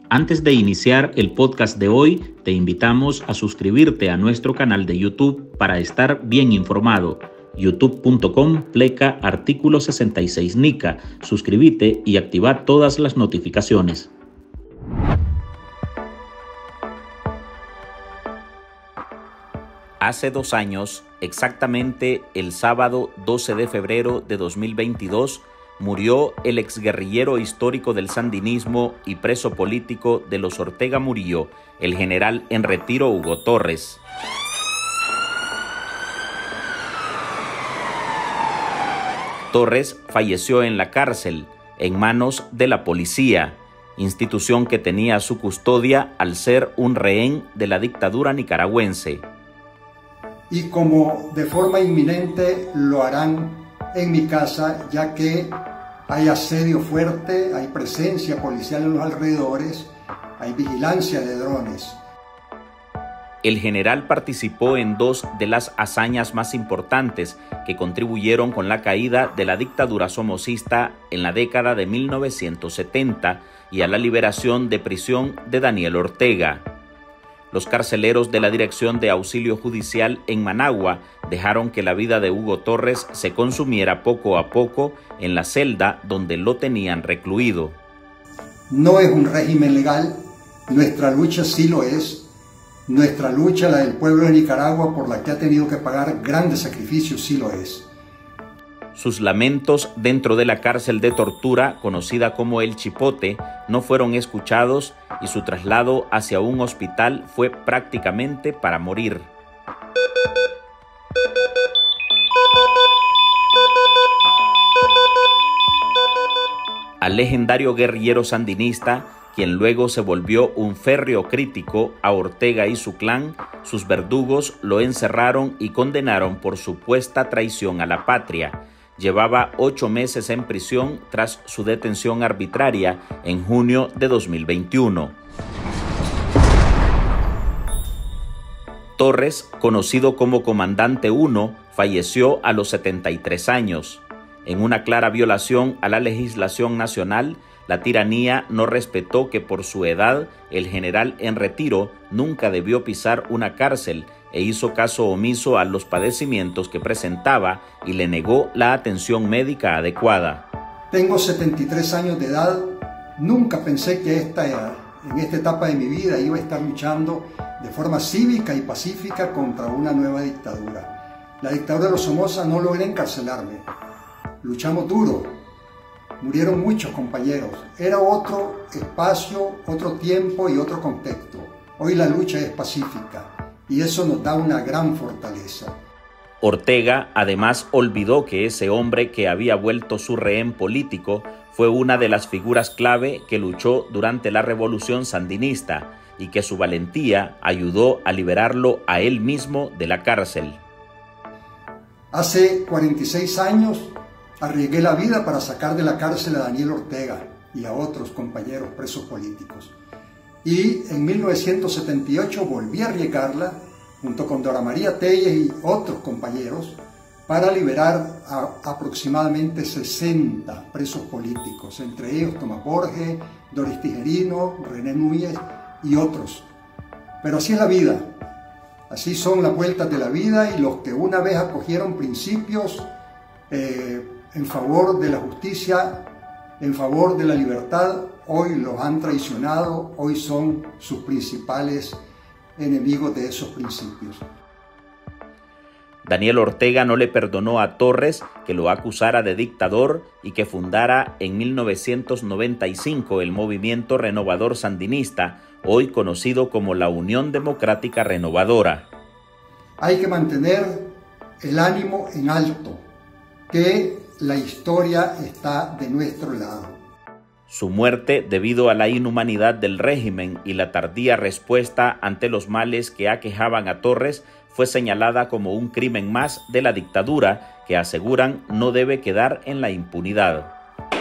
Antes de iniciar el podcast de hoy, te invitamos a suscribirte a nuestro canal de YouTube para estar bien informado. youtube.com/artículo 66 Nica. Suscríbete y activa todas las notificaciones. Hace 2 años, exactamente el sábado 12 de febrero de 2022, murió el exguerrillero histórico del sandinismo y preso político de los Ortega Murillo, el general en retiro Hugo Torres. Torres falleció en la cárcel, en manos de la policía, institución que tenía su custodia al ser un rehén de la dictadura nicaragüense. Y como de forma inminente lo harán en mi casa, ya que hay asedio fuerte, hay presencia policial en los alrededores, hay vigilancia de drones. El general participó en 2 de las hazañas más importantes que contribuyeron con la caída de la dictadura somocista en la década de 1970 y a la liberación de prisión de Daniel Ortega. Los carceleros de la Dirección de Auxilio Judicial en Managua dejaron que la vida de Hugo Torres se consumiera poco a poco en la celda donde lo tenían recluido. No es un régimen legal, nuestra lucha sí lo es. Nuestra lucha, la del pueblo de Nicaragua, por la que ha tenido que pagar grandes sacrificios, sí lo es. Sus lamentos dentro de la cárcel de tortura, conocida como El Chipote, no fueron escuchados y su traslado hacia un hospital fue prácticamente para morir. Al legendario guerrillero sandinista, quien luego se volvió un férreo crítico a Ortega y su clan, sus verdugos lo encerraron y condenaron por supuesta traición a la patria. Llevaba 8 meses en prisión tras su detención arbitraria en junio de 2021. Torres, conocido como Comandante 1, falleció a los 73 años. En una clara violación a la legislación nacional, la tiranía no respetó que por su edad el general en retiro nunca debió pisar una cárcel e hizo caso omiso a los padecimientos que presentaba y le negó la atención médica adecuada. Tengo 73 años de edad, nunca pensé que en esta etapa de mi vida iba a estar luchando de forma cívica y pacífica contra una nueva dictadura. La dictadura de los Somoza no logró encarcelarme, luchamos duro, murieron muchos compañeros, era otro espacio, otro tiempo y otro contexto. Hoy la lucha es pacífica. Y eso nos da una gran fortaleza. Ortega además olvidó que ese hombre que había vuelto su rehén político fue una de las figuras clave que luchó durante la revolución sandinista y que su valentía ayudó a liberarlo a él mismo de la cárcel. Hace 46 años arriesgué la vida para sacar de la cárcel a Daniel Ortega y a otros compañeros presos políticos. Y en 1978 volví a arriesgarla junto con Dora María Telles y otros compañeros para liberar a aproximadamente 60 presos políticos, entre ellos Tomás Borges, Doris Tijerino, René Núñez y otros. Pero así es la vida, así son las vueltas de la vida, y los que una vez acogieron principios en favor de la justicia, en favor de la libertad, hoy los han traicionado, hoy son sus principales enemigos de esos principios. Daniel Ortega no le perdonó a Torres que lo acusara de dictador y que fundara en 1995 el movimiento renovador sandinista, hoy conocido como la Unión Democrática Renovadora. Hay que mantener el ánimo en alto, que la historia está de nuestro lado. Su muerte, debido a la inhumanidad del régimen y la tardía respuesta ante los males que aquejaban a Torres, fue señalada como un crimen más de la dictadura que aseguran no debe quedar en la impunidad.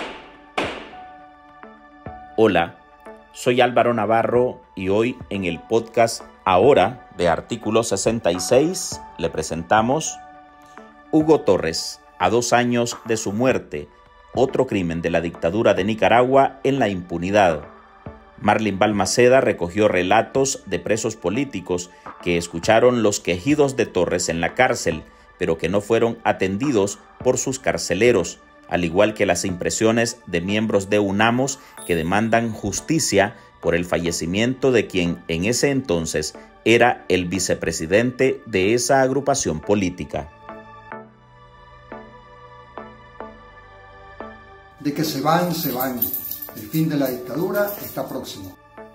Hola, soy Álvaro Navarro y hoy en el podcast Ahora de Artículo 66 le presentamos Hugo Torres, a 2 años de su muerte, otro crimen de la dictadura de Nicaragua en la impunidad. Marlin Balmaceda recogió relatos de presos políticos que escucharon los quejidos de Torres en la cárcel, pero que no fueron atendidos por sus carceleros, al igual que las impresiones de miembros de UNAMOS que demandan justicia por el fallecimiento de quien en ese entonces era el vicepresidente de esa agrupación política. De que se van, se van. El fin de la dictadura está próximo.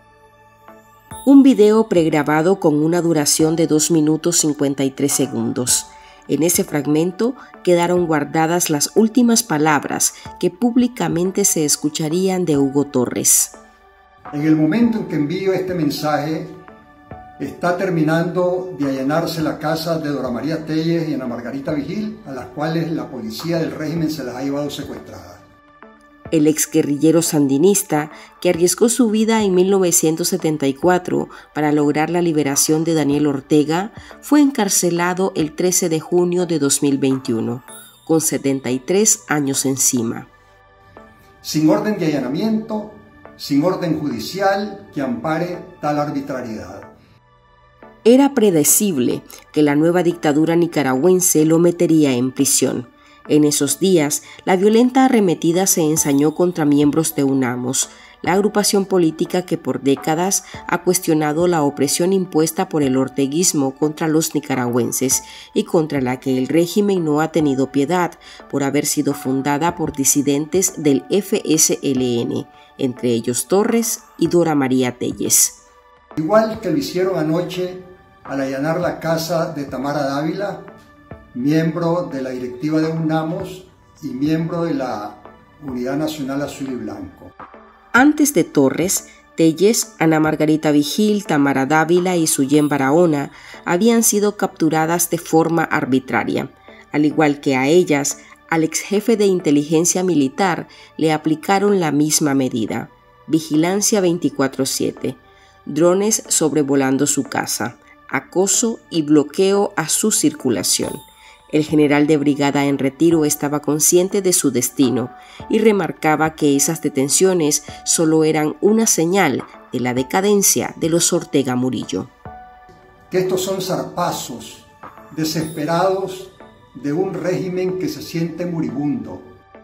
Un video pregrabado con una duración de 2 minutos 53 segundos. En ese fragmento quedaron guardadas las últimas palabras que públicamente se escucharían de Hugo Torres. En el momento en que envío este mensaje, está terminando de allanarse la casa de Dora María Telles y Ana Margarita Vigil, a las cuales la policía del régimen se las ha llevado secuestradas. El exguerrillero sandinista, que arriesgó su vida en 1974 para lograr la liberación de Daniel Ortega, fue encarcelado el 13 de junio de 2021, con 73 años encima. Sin orden de allanamiento, sin orden judicial que ampare tal arbitrariedad. Era predecible que la nueva dictadura nicaragüense lo metería en prisión. En esos días, la violenta arremetida se ensañó contra miembros de UNAMOS, la agrupación política que por décadas ha cuestionado la opresión impuesta por el orteguismo contra los nicaragüenses y contra la que el régimen no ha tenido piedad por haber sido fundada por disidentes del FSLN, entre ellos Torres y Dora María Telles. Igual que lo hicieron anoche al allanar la casa de Tamara Dávila, miembro de la directiva de UNAMOS y miembro de la Unidad Nacional Azul y Blanco. Antes de Torres, Telles, Ana Margarita Vigil, Tamara Dávila y Suyén Barahona habían sido capturadas de forma arbitraria. Al igual que a ellas, al exjefe de inteligencia militar le aplicaron la misma medida: vigilancia 24/7, drones sobrevolando su casa, acoso y bloqueo a su circulación. El general de brigada en retiro estaba consciente de su destino y remarcaba que esas detenciones solo eran una señal de la decadencia de los Ortega Murillo. Que estos son zarpazos desesperados de un régimen que se siente moribundo.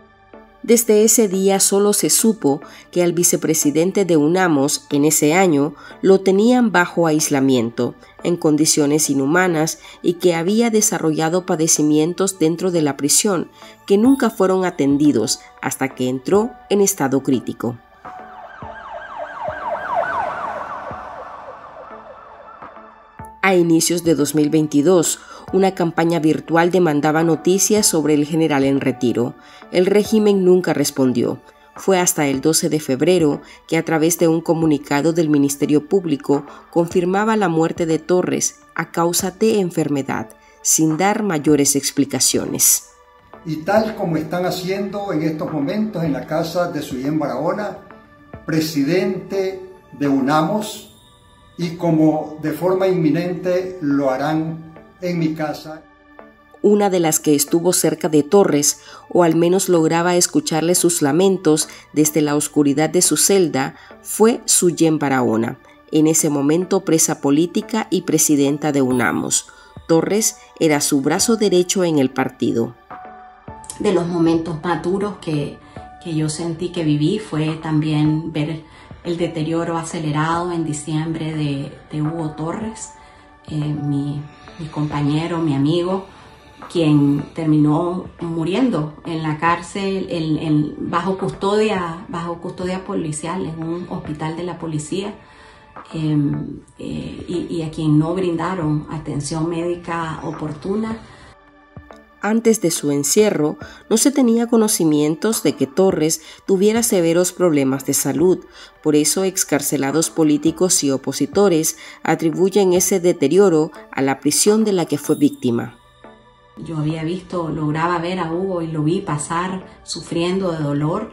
Desde ese día solo se supo que al vicepresidente de UNAMOS en ese año lo tenían bajo aislamiento, en condiciones inhumanas, y que había desarrollado padecimientos dentro de la prisión que nunca fueron atendidos hasta que entró en estado crítico. A inicios de 2022, una campaña virtual demandaba noticias sobre el general en retiro. El régimen nunca respondió. Fue hasta el 12 de febrero que, a través de un comunicado del Ministerio Público, confirmaba la muerte de Torres a causa de enfermedad, sin dar mayores explicaciones. Y tal como están haciendo en estos momentos en la casa de Suyén Barahona, presidente de UNAMOS, y como de forma inminente lo harán en mi casa. Una de las que estuvo cerca de Torres, o al menos lograba escucharle sus lamentos desde la oscuridad de su celda, fue Suyén Barahona, en ese momento presa política y presidenta de UNAMOS. Torres era su brazo derecho en el partido. De los momentos más duros que yo sentí que viví fue también ver el deterioro acelerado en diciembre de Hugo Torres, mi compañero, mi amigo, quien terminó muriendo en la cárcel bajo custodia policial en un hospital de la policía, y a quien no brindaron atención médica oportuna. Antes de su encierro, no se tenía conocimientos de que Torres tuviera severos problemas de salud. Por eso, excarcelados políticos y opositores atribuyen ese deterioro a la prisión de la que fue víctima. Yo lograba ver a Hugo y lo vi pasar sufriendo de dolor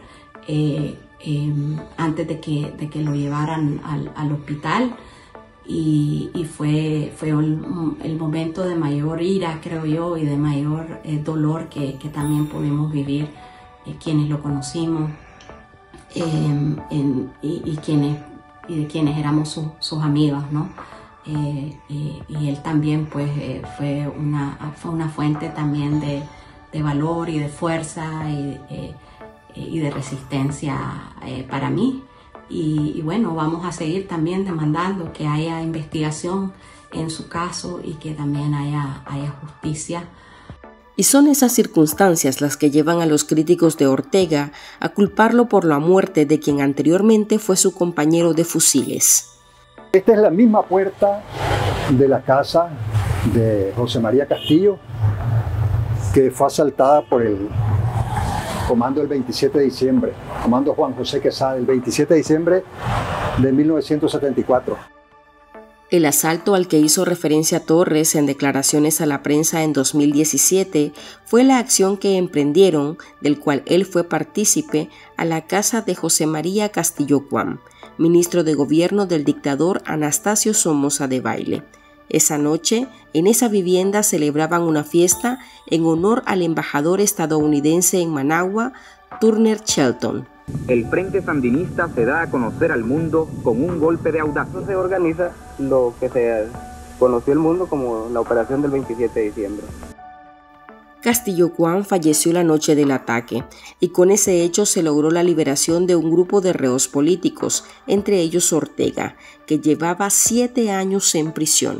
antes de que lo llevaran al hospital. Y fue el momento de mayor ira, creo yo, y de mayor dolor que también pudimos vivir quienes lo conocimos y quienes de quienes éramos sus amigos, ¿no? Y él también pues fue una fuente también de valor y de fuerza y de resistencia para mí. Y bueno, vamos a seguir también demandando que haya investigación en su caso y que también haya justicia. Y son esas circunstancias las que llevan a los críticos de Ortega a culparlo por la muerte de quien anteriormente fue su compañero de fusiles. Esta es la misma puerta de la casa de José María Castillo, que fue asaltada por el comando el 27 de diciembre, comando Juan José Quesada, el 27 de diciembre de 1974. El asalto al que hizo referencia Torres en declaraciones a la prensa en 2017 fue la acción que emprendieron, del cual él fue partícipe, a la casa de José María Castillo Guam, ministro de gobierno del dictador Anastasio Somoza Debayle. Esa noche, en esa vivienda celebraban una fiesta en honor al embajador estadounidense en Managua, Turner Shelton. El Frente Sandinista se da a conocer al mundo con un golpe de audacia. Se organiza lo que se conoció el mundo como la operación del 27 de diciembre. Castillo Guam falleció la noche del ataque y con ese hecho se logró la liberación de un grupo de reos políticos, entre ellos Ortega, que llevaba 7 años en prisión.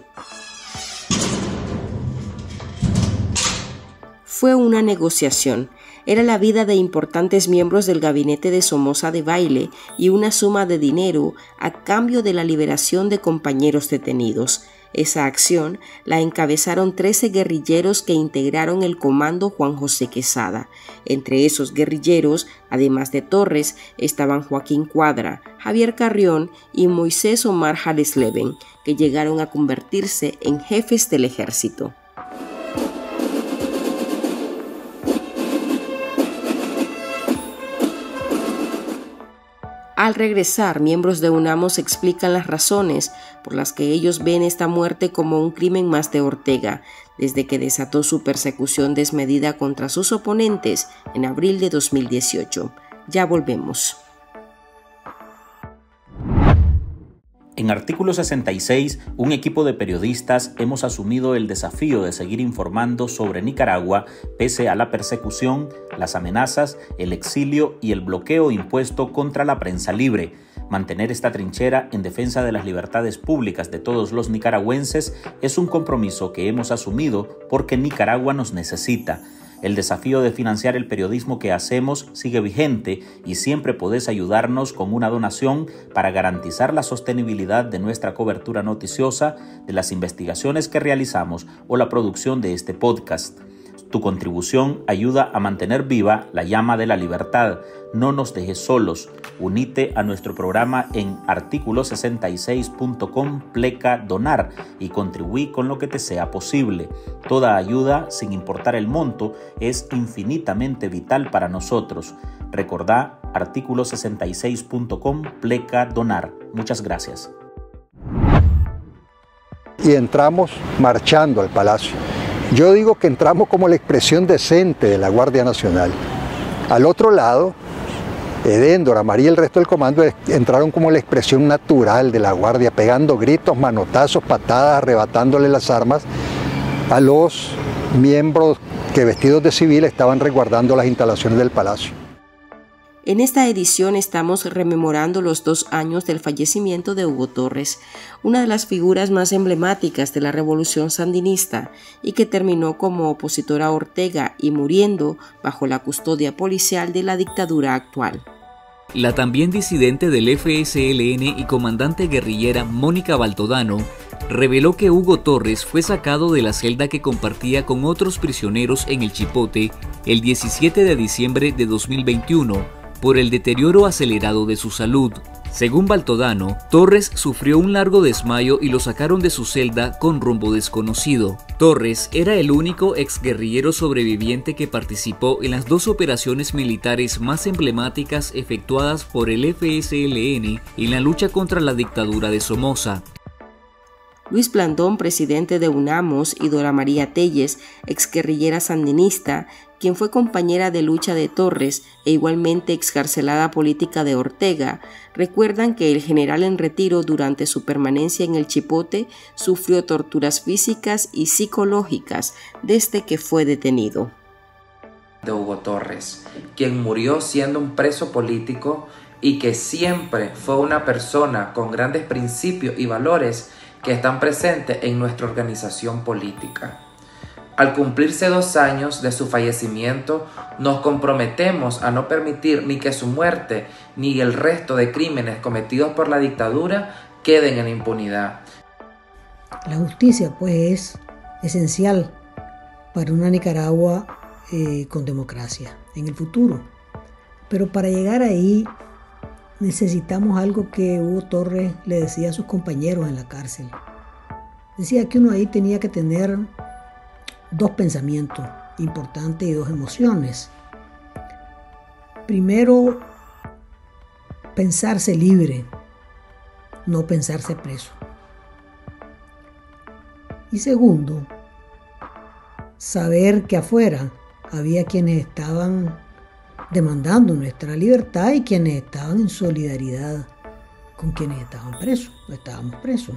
Fue una negociación. Era la vida de importantes miembros del gabinete de Somoza Debayle y una suma de dinero a cambio de la liberación de compañeros detenidos. Esa acción la encabezaron 13 guerrilleros que integraron el comando Juan José Quesada. Entre esos guerrilleros, además de Torres, estaban Joaquín Cuadra, Javier Carrión y Moisés Omar Jalesleven, que llegaron a convertirse en jefes del ejército. Al regresar, miembros de UNAMOS explican las razones por las que ellos ven esta muerte como un crimen más de Ortega, desde que desató su persecución desmedida contra sus oponentes en abril de 2018. Ya volvemos. En Artículo 66, un equipo de periodistas hemos asumido el desafío de seguir informando sobre Nicaragua pese a la persecución, las amenazas, el exilio y el bloqueo impuesto contra la prensa libre. Mantener esta trinchera en defensa de las libertades públicas de todos los nicaragüenses es un compromiso que hemos asumido porque Nicaragua nos necesita. El desafío de financiar el periodismo que hacemos sigue vigente y siempre podés ayudarnos con una donación para garantizar la sostenibilidad de nuestra cobertura noticiosa, de las investigaciones que realizamos o la producción de este podcast. Tu contribución ayuda a mantener viva la llama de la libertad. No nos dejes solos. Unite a nuestro programa en articulo66.com/donar y contribuí con lo que te sea posible. Toda ayuda, sin importar el monto, es infinitamente vital para nosotros. Recordá articulo66.com/donar. Muchas gracias. Y entramos marchando al Palacio. Yo digo que entramos como la expresión decente de la Guardia Nacional. Al otro lado, Edén, Dora María y el resto del comando entraron como la expresión natural de la Guardia, pegando gritos, manotazos, patadas, arrebatándole las armas a los miembros que vestidos de civil estaban resguardando las instalaciones del Palacio. En esta edición estamos rememorando los 2 años del fallecimiento de Hugo Torres, una de las figuras más emblemáticas de la revolución sandinista y que terminó como opositor a Ortega y muriendo bajo la custodia policial de la dictadura actual. La también disidente del FSLN y comandante guerrillera Mónica Baltodano reveló que Hugo Torres fue sacado de la celda que compartía con otros prisioneros en el Chipote el 17 de diciembre de 2021 por el deterioro acelerado de su salud. Según Baltodano, Torres sufrió un largo desmayo y lo sacaron de su celda con rumbo desconocido. Torres era el único exguerrillero sobreviviente que participó en las 2 operaciones militares más emblemáticas efectuadas por el FSLN en la lucha contra la dictadura de Somoza. Luis Blandón, presidente de UNAMOS, y Dora María Telles, exguerrillera sandinista, quien fue compañera de lucha de Torres e igualmente excarcelada política de Ortega, recuerdan que el general en retiro durante su permanencia en el Chipote sufrió torturas físicas y psicológicas desde que fue detenido. De Hugo Torres, quien murió siendo un preso político y que siempre fue una persona con grandes principios y valores que están presentes en nuestra organización política. Al cumplirse 2 años de su fallecimiento, nos comprometemos a no permitir ni que su muerte ni el resto de crímenes cometidos por la dictadura queden en impunidad. La justicia, pues, es esencial para una Nicaragua con democracia en el futuro. Pero para llegar ahí necesitamos algo que Hugo Torres le decía a sus compañeros en la cárcel. Decía que uno ahí tenía que tener 2 pensamientos importantes y 2 emociones. Primero, pensarse libre, no pensarse preso. Y segundo, saber que afuera había quienes estaban demandando nuestra libertad y quienes estaban en solidaridad con quienes estaban presos, estábamos presos.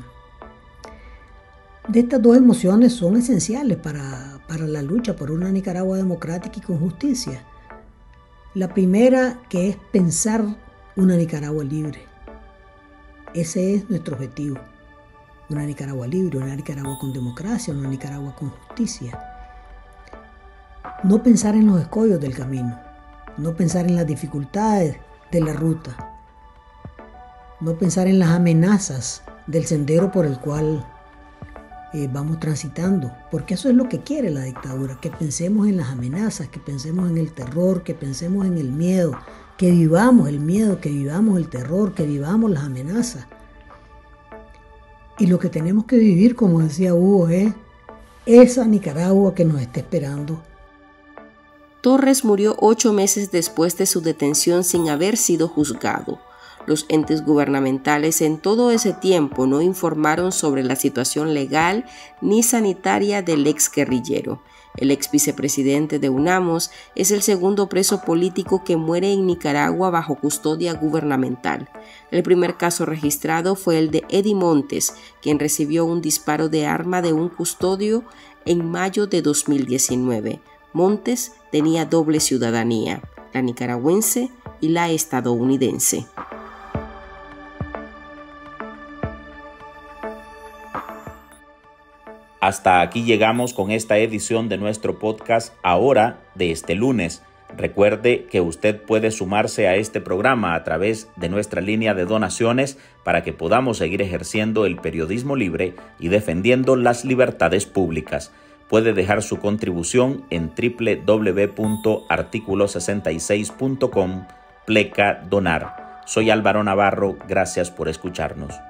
De estas 2 emociones son esenciales para la lucha por una Nicaragua democrática y con justicia. La primera, que es pensar una Nicaragua libre. Ese es nuestro objetivo. Una Nicaragua libre, una Nicaragua con democracia, una Nicaragua con justicia. No pensar en los escollos del camino, no pensar en las dificultades de la ruta, no pensar en las amenazas del sendero por el cual vamos transitando, porque eso es lo que quiere la dictadura, que pensemos en las amenazas, que pensemos en el terror, que pensemos en el miedo, que vivamos el miedo, que vivamos el terror, que vivamos las amenazas. Y lo que tenemos que vivir, como decía Hugo, es esa Nicaragua que nos está esperando. Torres murió 8 meses después de su detención sin haber sido juzgado. Los entes gubernamentales en todo ese tiempo no informaron sobre la situación legal ni sanitaria del exguerrillero. El ex vicepresidente de UNAMOS es el segundo preso político que muere en Nicaragua bajo custodia gubernamental. El primer caso registrado fue el de Eddie Montes, quien recibió un disparo de arma de un custodio en mayo de 2019. Montes tenía doble ciudadanía, la nicaragüense y la estadounidense. Hasta aquí llegamos con esta edición de nuestro podcast Ahora de este lunes. Recuerde que usted puede sumarse a este programa a través de nuestra línea de donaciones para que podamos seguir ejerciendo el periodismo libre y defendiendo las libertades públicas. Puede dejar su contribución en www.articulo66.com/donar. Soy Álvaro Navarro, gracias por escucharnos.